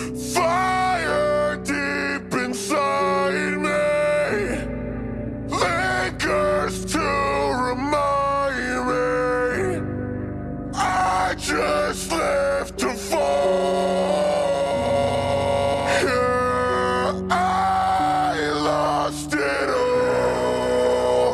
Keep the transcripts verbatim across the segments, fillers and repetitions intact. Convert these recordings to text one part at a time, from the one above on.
Fire deep inside me lingers to remind me I just live to fall. Yeah, I lost it all.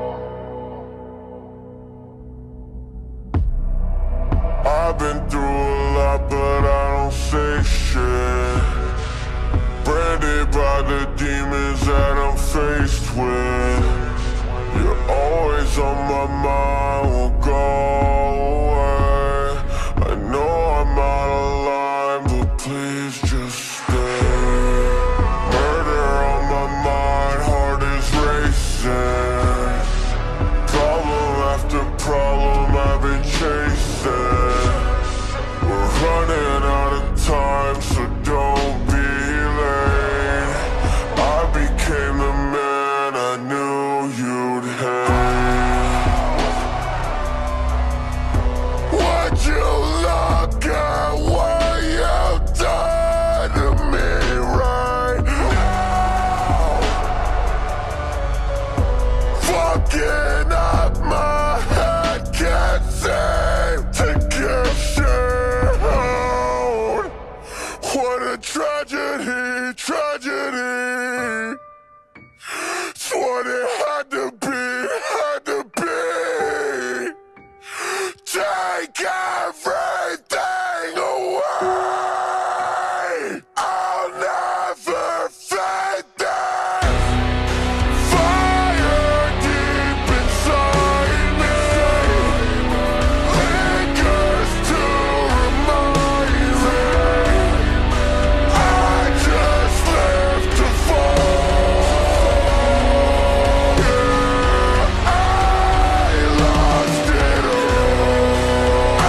I've been through a lot, but I don't say shit. Branded by the demons that I'm faced with. You're always on my mind, won't go away. I know I'm out of line, but please just stay. Murder on my mind, heart is racing. Problem after problem I've been chasing. We're running out of time, so don't be late. I became the man I knew you'd hate. Would you look at what you've done to me right now? Fucking up my head, can't seem to get shit out. What a tragedy, tragedy. It's what it had to be, had to be. Take everything away. I'll never fade this. Fire deep inside me lingers to remind me I just live to fall. Yeah, I lost it all.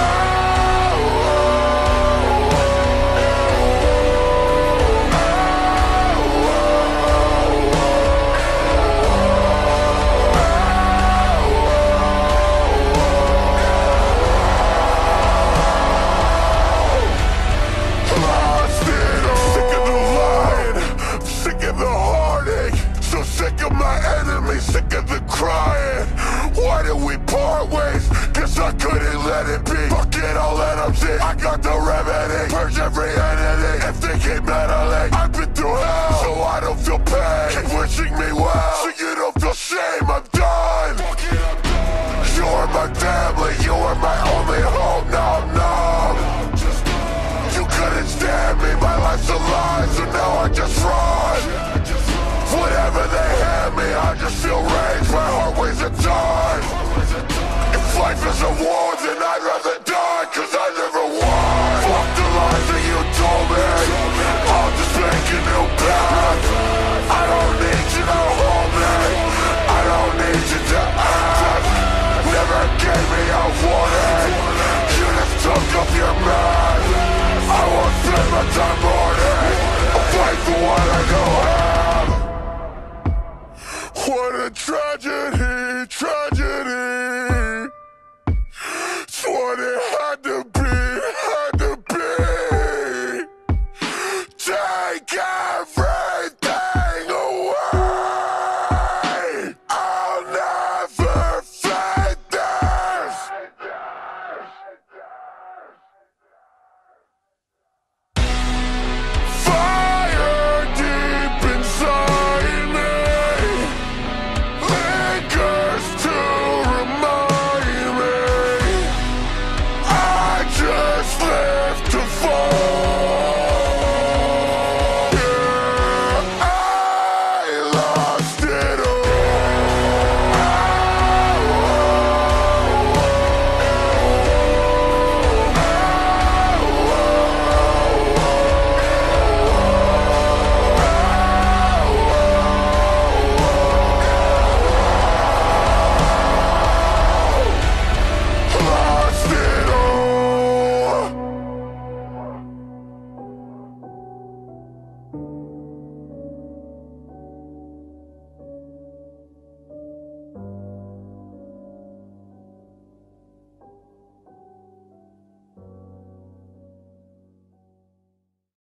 Lost it all. Sick of the lying, sick of the heartache, so sick of my enemies, sick of the crying. Why did we part ways? Guess I couldn't let it be. Fuck it, I'll let them see. I got the remedy. Purge every entity. If they keep meddling, I've been through hell, so I don't feel pain. Keep wishing me well, so you don't feel shame. I'm done. You are my family, you are my only hope. Now I'm numb. You couldn't stand me, my life's a lie, so now I just run. Whatever they hand me, I just feel rage, my heart weighs a ton. If life is a war, then I'd rather die, cause I never won. Fuck the lies that you told me, I'll just make a new path. I don't need you to hold me, I don't need you to ask. Never gave me a warning, you just took up your mask. I won't spend my time mourning, I'll fight for what I know have. What a tragedy, tragedy. It's what it had to be, had to be. Take every